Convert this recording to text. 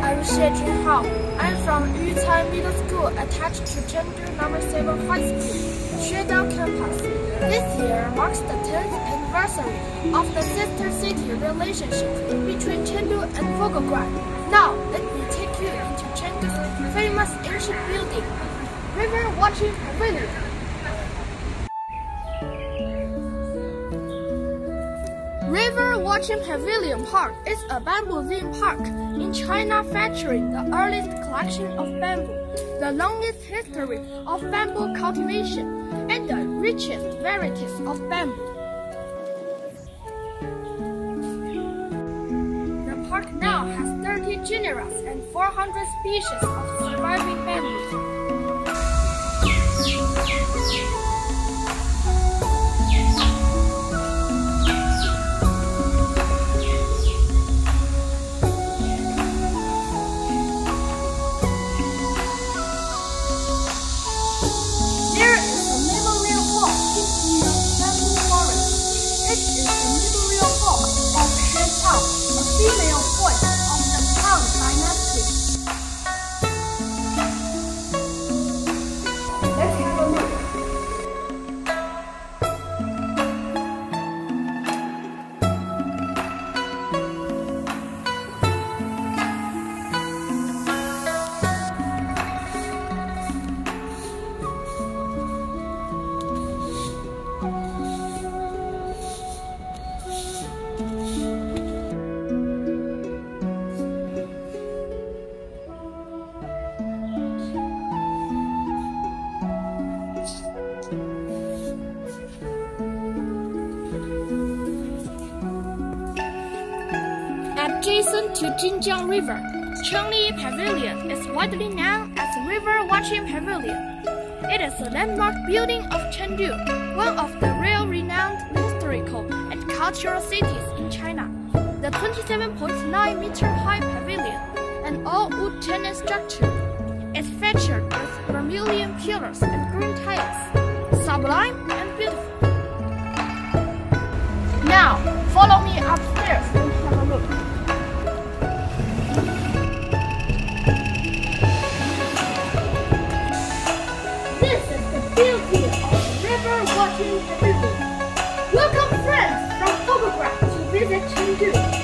I'm Xie Junhao. I'm from Yucai Middle School attached to Chengdu No. 7 High School, Xuedao campus. This year marks the 10th anniversary of the sister city relationship between Chengdu and Volgograd. Now, let me take you into Chengdu's famous airship building, River Watching Pavilion. River Watching Pavilion Park is a bamboo theme park in China featuring the earliest collection of bamboo, the longest history of bamboo cultivation, and the richest varieties of bamboo. The park now has 30 genera and 400 species of surviving bamboo. Female voice of the Tang Dynasty. Let's have a look. Adjacent to Jinjiang River, Chengli Pavilion is widely known as River Watching Pavilion. It is a landmark building of Chengdu, one of the renowned historical and cultural cities in China. The 27.9-meter high pavilion, an all-wood tenon structure, is featured with vermilion pillars and green tiles, sublime and beautiful. Now, follow me upstairs and have a look. Beauty of River Watching Pavilion. Welcome friends from Volgograd to visit Chengdu.